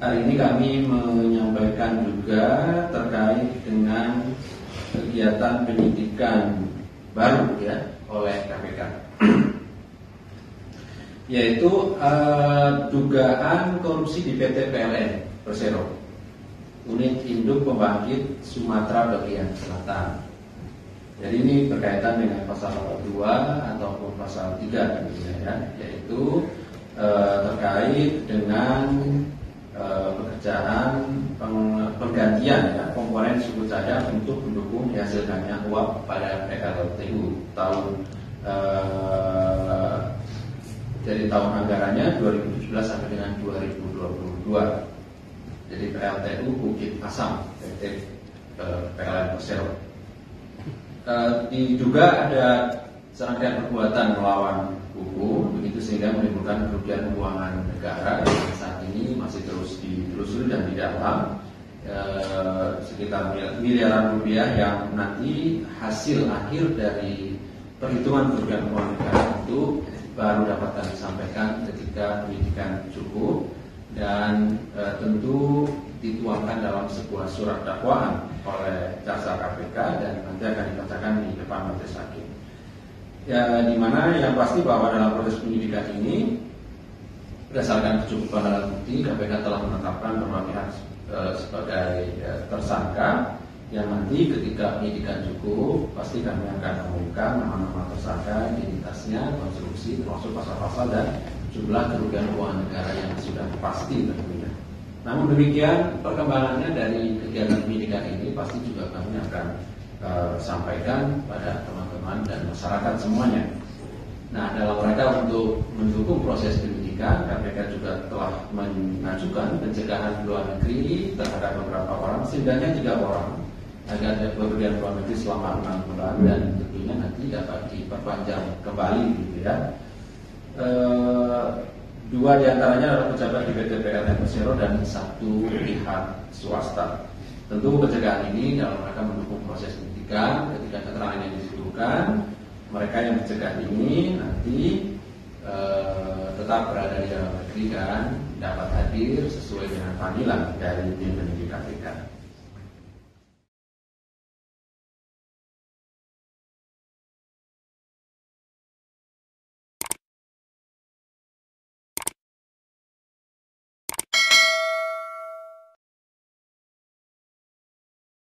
Hari ini kami menyampaikan juga terkait dengan kegiatan penyidikan baru ya oleh KPK, yaitu dugaan korupsi di PT PLN Persero, unit induk pembangkit Sumatera bagian selatan. Jadi ini berkaitan dengan pasal 2 ataupun pasal 3 ya, yaitu terkait dengan pekerjaan penggantian ya, komponen suku cadang untuk mendukung dihasilkannya uap pada PLTU dari tahun anggarannya 2017 sampai dengan 2022. Jadi PLTU Bukit Asam PT PLN Persero. Diduga ada serangkaian perbuatan melawan hukum, begitu sehingga menimbulkan kerugian keuangan negara yang saat ini masih terus ditelusuri dan didalam, sekitar miliaran rupiah yang nanti hasil akhir dari perhitungan kerugian keuangan negara itu baru dapat kami sampaikan ketika penyidikan cukup dan tentu dituangkan dalam sebuah surat dakwaan oleh jaksa KPK dan nanti akan dibacakan di depan majelis hakim. Ya, di mana yang pasti bahwa dalam proses penyidikan ini berdasarkan kecukupan alat bukti, KPK telah menetapkan beberapa pihak sebagai tersangka yang nanti ketika penyidikan cukup pasti kami akan mengumumkan nama-nama tersangka, identitasnya, konstruksi, termasuk pasal-pasal dan jumlah kerugian keuangan negara yang sudah pasti tentunya. Namun demikian perkembangannya dari kegiatan penyidikan ini pasti juga kami akan sampaikan pada teman-teman dan masyarakat semuanya. Nah, dalam rangka untuk mendukung proses penyidikan, KPK juga telah mengajukan pencegahan luar negeri terhadap beberapa orang, setidaknya 3 orang, agar bepergian luar negeri selama 6 bulan dan tentunya nanti dapat diperpanjang kembali, gitu ya. 2 diantaranya adalah pejabat di PT PLN Persero dan 1 pihak swasta. Tentu pencegahan ini dalam rangka mendukung proses penyidikan. Ketika keterangan yang dibutuhkan, mereka yang dicegah ini nanti tetap berada di dalam negeri dan dapat hadir sesuai dengan panggilan dari tim penyidik KPK.